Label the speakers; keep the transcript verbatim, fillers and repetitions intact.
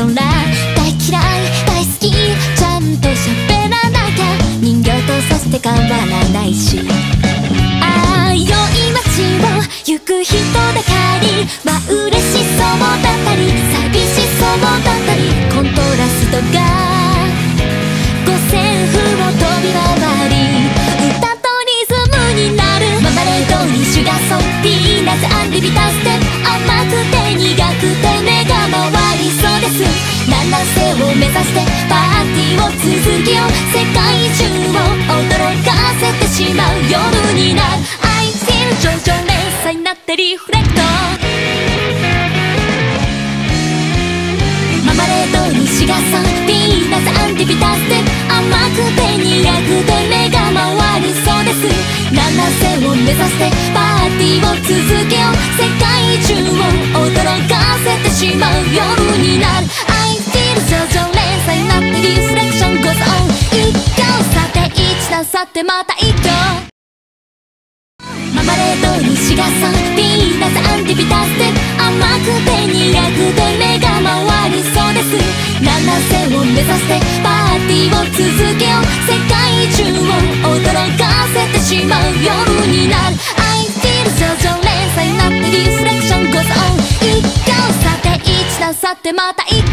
Speaker 1: トラ大嫌い大好きちゃんと喋らなきゃ人形とさして変わらないしああ良い街を行く人だかりまあ嬉しそうだったり寂しそうだったりコントラストが五線譜を飛び回り歌とリズムになるママレードにシュガーソンピーナッツアンビビターステップ甘くて苦くて目が回りそうです七世を目指してパーティーを続けよう世界中を驚かせてしまう夜になる I feel 上々連鎖になってリフレクトママレードにシガーソンピーナッツアンティビターステップ甘くて苦くて目が回りそうです七世を目指してパーティーを続けよう世界中を驚かせてしまう夜になる I feel 上々連鎖になってリフレクション goes on 一挙さて一段去ってまた一挙ママレードにシガーソンピーナッツアンティビターステップ甘くて苦くて目が回りそうです七世を目指してパーティーを続けよう世界中を驚かせてしまう夜になる I feel 上々連鎖になってリフレクション goes on 一挙さて一段去ってまた一挙